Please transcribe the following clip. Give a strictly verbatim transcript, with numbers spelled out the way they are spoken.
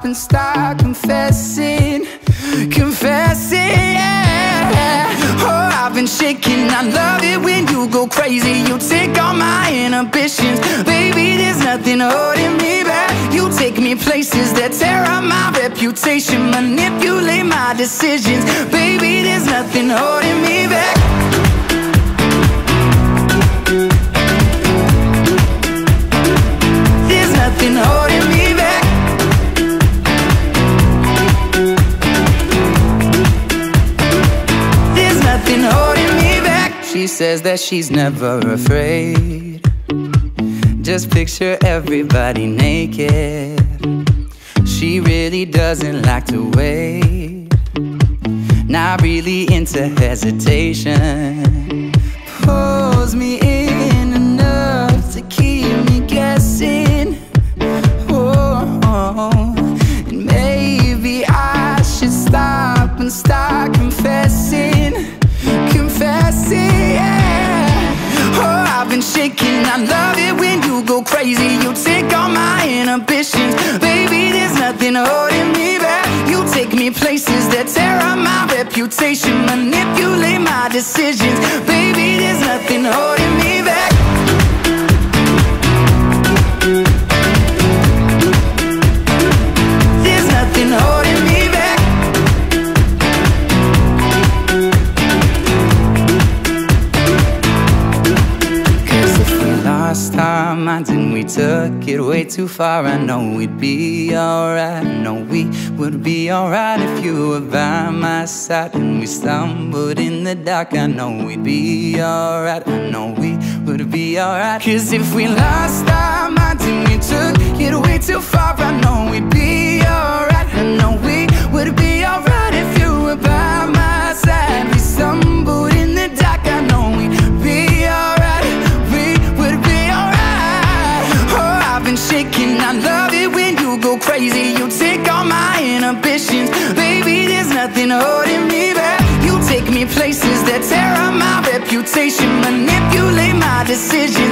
and start confessing, confessing, yeah. Oh, I've been shaking, I love it when you go crazy. You take all my inhibitions, baby, there's nothing holding me back. You take me places that tear up my reputation, manipulate my decisions, baby, there's nothing holding me back. There's nothing holding me back. There's nothing holding me back. She says that she's never afraid. Just picture everybody naked. She really doesn't like to wait. Not really into hesitation. Pulls me in enough to keep me guessing. Oh, and maybe I should stop and start confessing, confessing, yeah. Oh, I've been shaking, I love it when you go crazy. You take all my inhibitions, baby, there's nothing holding me back. You take me places that tear up my reputation, manipulate my decisions, baby, there's nothing holding me back. There's nothing holding me back. Cause if we lost our minds and we took it way too far, I know we'd be alright. I know we would be alright if you were by my side. And we stumbled in the dark, I know we'd be alright. I know we would be alright. Cause if we lost our minds and we took it way too far, I know we'd be alright. I know we would be alright if you were by my side. We stumbled in the dark, I know we'd be alright. We would be alright. Oh, I've been shaking, I love it when you go crazy. You take all my inhibitions, baby, there's nothing holding me back. You take me places that tear up my reputation, manipulate my decisions,